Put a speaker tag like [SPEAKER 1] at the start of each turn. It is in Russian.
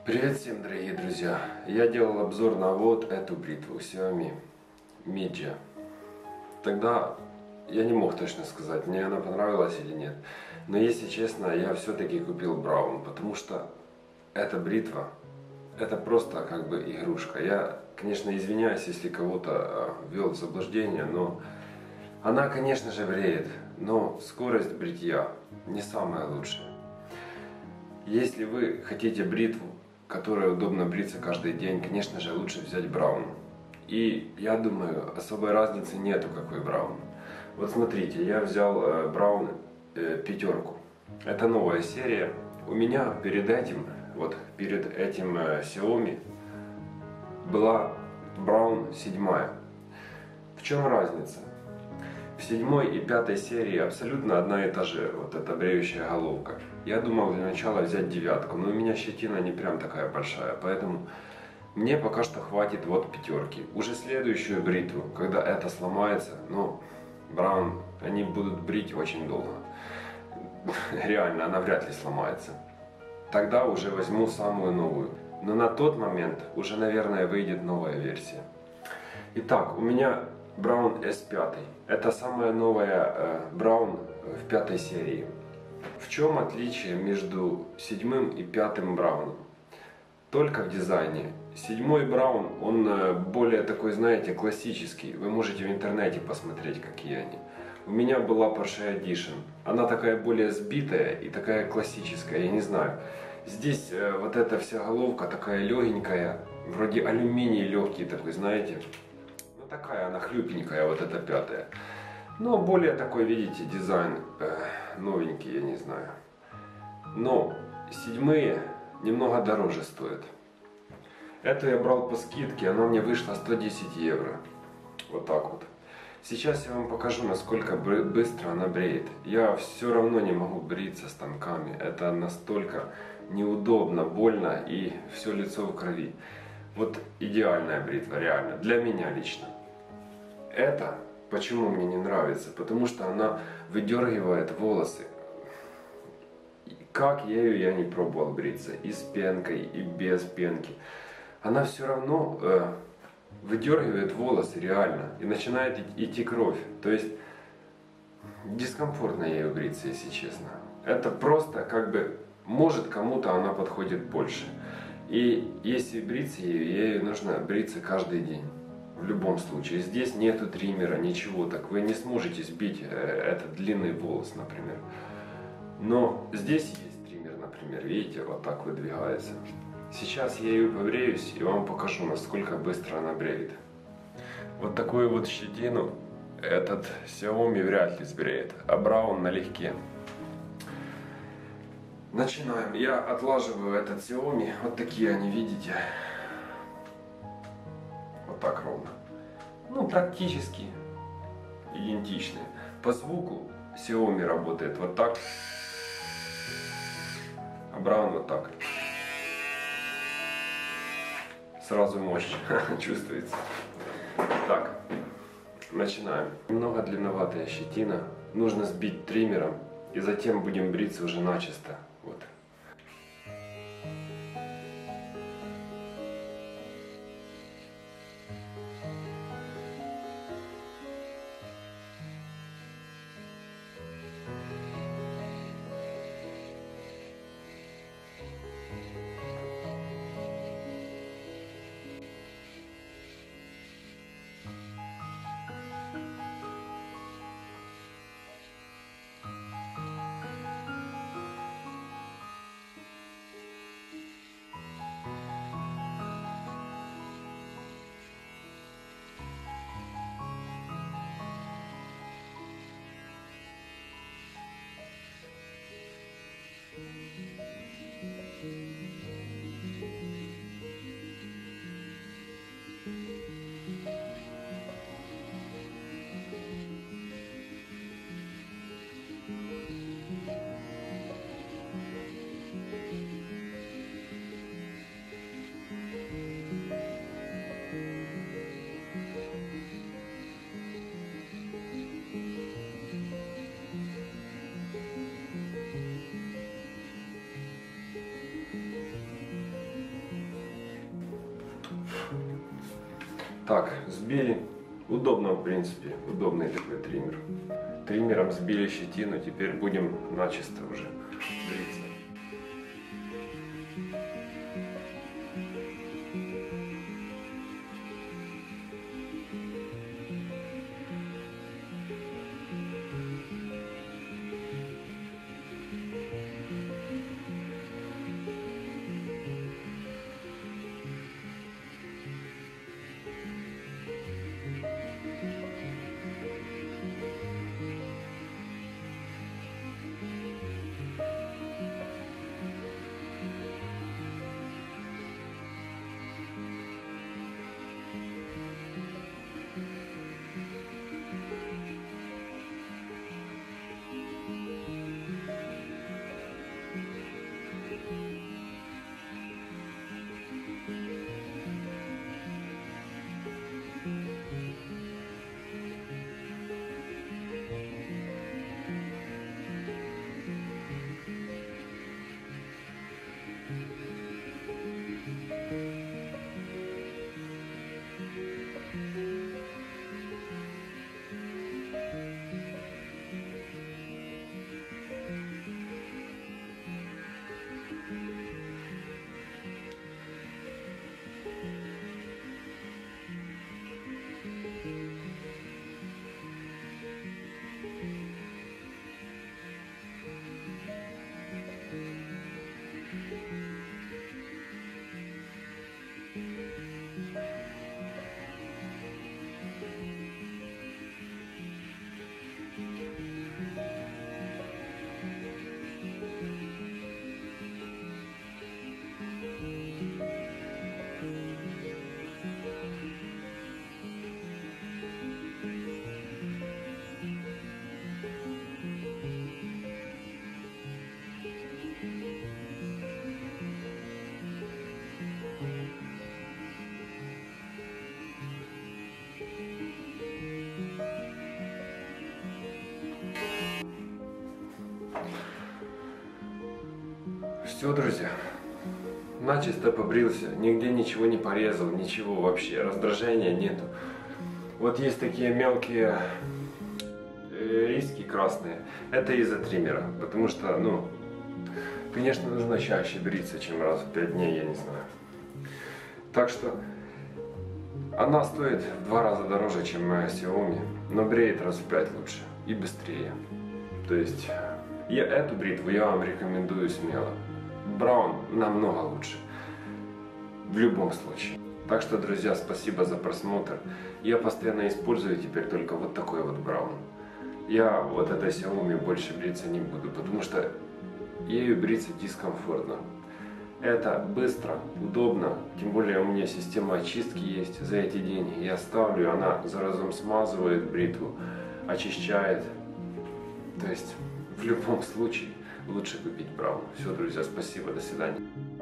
[SPEAKER 1] Привет всем, дорогие друзья! Я делал обзор на вот эту бритву Xiaomi Mijia. Тогда я не мог точно сказать, мне она понравилась или нет. Но если честно, я все-таки купил Braun, потому что эта бритва, это просто как бы игрушка. Я, конечно, извиняюсь, если кого-то ввел в заблуждение, но она, конечно же, бреет, но скорость бритья не самая лучшая. Если вы хотите бритву, которой удобно бриться каждый день, конечно же, лучше взять Braun. И я думаю, особой разницы нету, какой Braun. Вот смотрите, я взял Braun пятерку. Это новая серия. У меня перед этим Xiaomi была Braun 7. В чем разница? В 7 и 5 серии абсолютно одна и та же вот эта бреющая головка. Я думал для начала взять 9, но у меня щетина не прям такая большая, поэтому мне пока что хватит вот пятерки. Уже следующую бритву, когда это сломается, Braun, они будут брить очень долго. Реально, она вряд ли сломается. Тогда уже возьму самую новую. Но на тот момент уже, наверное, выйдет новая версия. Итак, у меня Braun S5. Это самая новая Braun в 5 серии. В чем отличие между 7 и 5 Braun? Только в дизайне. 7 Braun, он более такой, знаете, классический. Вы можете в интернете посмотреть, какие они. У меня была Porsche Edition. Она такая более сбитая и такая классическая, я не знаю. Здесь вот эта вся головка такая легенькая, вроде алюминий легкий такой, знаете. Такая она хлюпенькая, вот эта 5. Но более такой, видите, дизайн новенький, я не знаю. Но 7 немного дороже стоят. Эту я брал по скидке, она мне вышла 110 евро. Вот так вот. Сейчас я вам покажу, насколько быстро она бреет. Я все равно не могу бриться станками. Это настолько неудобно, больно и все лицо в крови. Вот идеальная бритва, реально, для меня лично. Это почему мне не нравится? Потому что она выдергивает волосы. Как ею я не пробовал бриться, и с пенкой, и без пенки. Она все равно выдергивает волосы реально, и начинает идти кровь. То есть дискомфортно ею бриться, если честно. Это просто как бы, может кому-то она подходит больше. И если бриться ею нужно бриться каждый день. В любом случае. Здесь нету триммера, ничего. Так вы не сможете сбить этот длинный волос, например. Но здесь есть триммер, например. Видите, вот так выдвигается. Сейчас я ее побреюсь и вам покажу, насколько быстро она бреет. Вот такую вот щетину этот Xiaomi вряд ли сбреет. А Braun налегке. Начинаем. Я отлаживаю этот Xiaomi. Вот такие они, видите. Вот так ровно. Ну, практически идентичные. По звуку Xiaomi работает вот так, а Braun вот так. Сразу мощь чувствуется. Так, начинаем. Немного длинноватая щетина. Нужно сбить триммером и затем будем бриться уже начисто. Вот. Так, сбили. Удобно, в принципе, удобный такой триммер. Триммером сбили щетину, теперь будем начисто уже бриться. Все, друзья, начисто побрился, нигде ничего не порезал, ничего вообще, раздражения нету. Вот есть такие мелкие риски красные, это из-за триммера, потому что, ну, конечно, нужно чаще бриться, чем раз в 5 дней, я не знаю. Так что она стоит в 2 раза дороже, чем моя Xiaomi, но бреет раз в 5 лучше и быстрее. То есть эту бритву я вам рекомендую смело. Браун намного лучше. В любом случае. Так что, друзья, спасибо за просмотр. Я постоянно использую теперь только вот такой вот браун. Я вот этой Xiaomi больше бриться не буду, потому что ею бриться дискомфортно. Это быстро, удобно, тем более у меня система очистки есть за эти деньги. Я ставлю, она заразом смазывает бритву, очищает. То есть в любом случае лучше купить браун. Все, друзья, спасибо, до свидания.